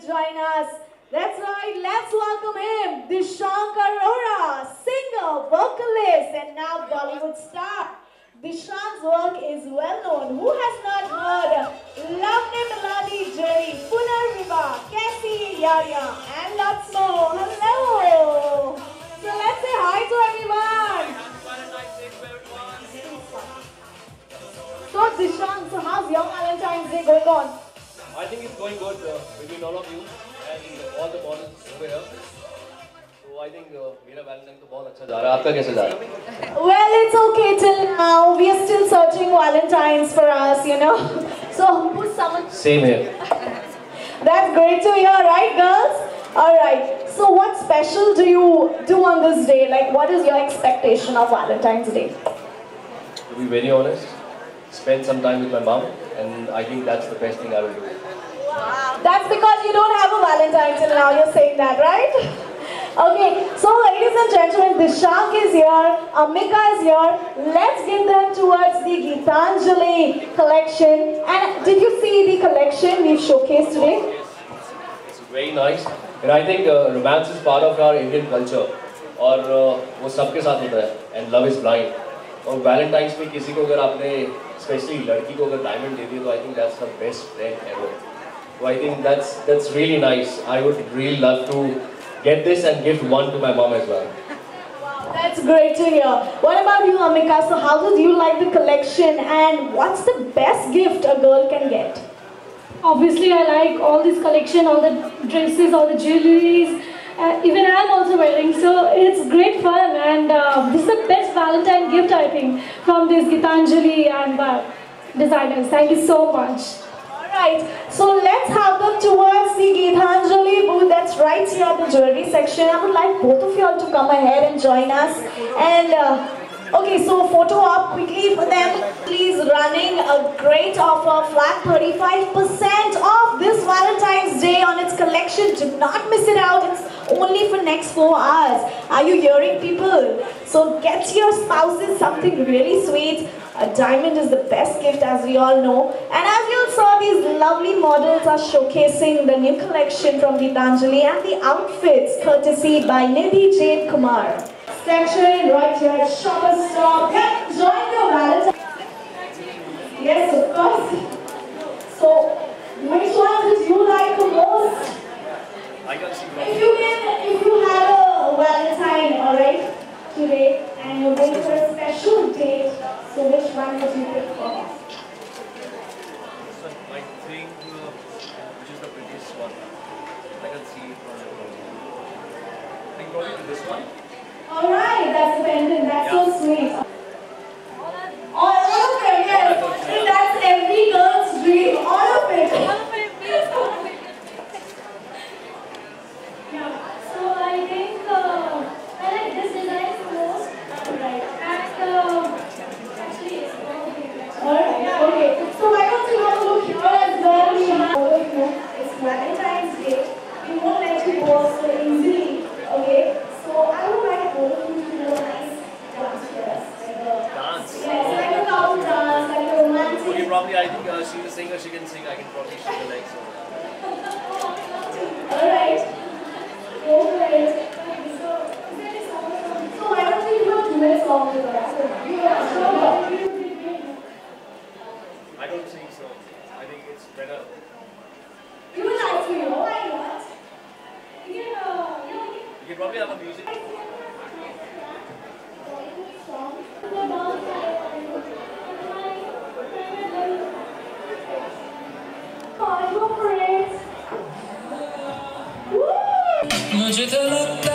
join us. That's right, let's welcome him, Dishank Arora, singer, vocalist, and now Bollywood star. Dishank's work is well known. Who has not heard Lavne Melody Jerry, Punarviva, Cassie Yaya, and lots more? Hello! So let's say hi to everyone. So Dishank, so how's your Valentine's Day going on? I think it's going good between all of you and all the models over here. So I think मेरा Valentine तो बहुत अच्छा जा रहा है. आपका कैसे जा रहा है? Well, it's okay till now. We are still searching Valentines for us, you know. So put someone. Same here. That's great to hear, right, girls? All right. So what special do you do on this day? Like, what is your expectation of Valentine's Day? To be very honest, spend some time with my mom, and I think that's the best thing I will do. Wow. That's because you don't have a Valentine till now. You're saying that, right? Okay, so ladies and gentlemen, Dishank is here, Amika is here. Let's get them towards the Geetanjali collection. And did you see the collection we've showcased today? It's very nice, and I think romance is part of our Indian culture, और वो सबके साथ होता है. And love is blind. और Valentine's पे किसी को अगर आपने especially लड़की को अगर diamond दे दिया तो I think that's the best friend ever. So I think that's really nice. I would really love to get this and gift one to my mom as well. Wow, that's great to hear. What about you, Amika? So how did you like the collection and what's the best gift a girl can get? Obviously, I like all this collection, all the dresses, all the jewelries. Even I'm also wearing, so it's great fun, and this is the best Valentine gift, I think, from this Geetanjali and designers. Thank you so much. Alright, so let's have them towards the Geetanjali booth that's right here at the jewelry section. I would like both of you all to come ahead and join us. And okay, so photo op quickly for them. Please, running a great offer, flat 35% off this Valentine's Day on its collection. Do not miss it out. It's only for next 4 hours. Are you hearing, people? So get your spouses something really sweet. A diamond is the best gift, as we all know. And as you saw, these lovely models are showcasing the new collection from Geetanjali and the outfits courtesy by Nidhi Jade Kumar. Section right here at Shoppers Stop. Come join your Valentine. Yes, of course. So, which one did you like the most? I can see. If you had a Valentine, alright, today, and you're going for a special date, so which one would you pick for? So I think which is the prettiest one? I can see it from the I think probably this one. Alright, that's the pendant, that's so sweet. All of them, yes. That's every girl's dream, all of it. Yeah, so I think I like this design most. Right. And actually, it's Alright, okay. So why don't you have a look here as well? We have all of you. It's Valentine's Day. We won't let you go so easily. Okay? So I would like all of you to do a nice dance for us. Dance? Yes, like a couple dance, like a romantic. Okay, probably I think she's a singer, she can sing, I can probably shake her legs. Alright. Go for it. So why don't we do a duet song with us? I don't think so. I think it's better. You would like to, you know, why not? You can probably have a music. Oh, go for it. Woo!